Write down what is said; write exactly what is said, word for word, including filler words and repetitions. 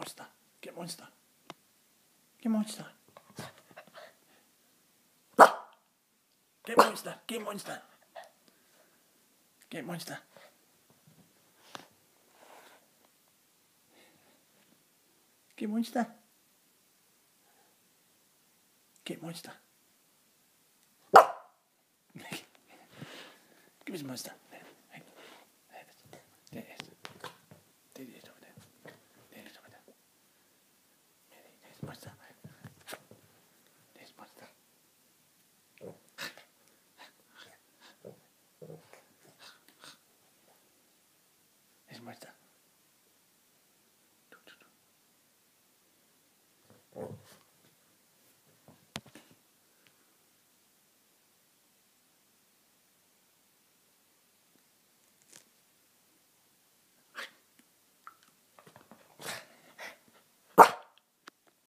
monster. Get monster. Get monster. Get monster. Get monster. Get monster. Get monster. Get monster. Give us monster.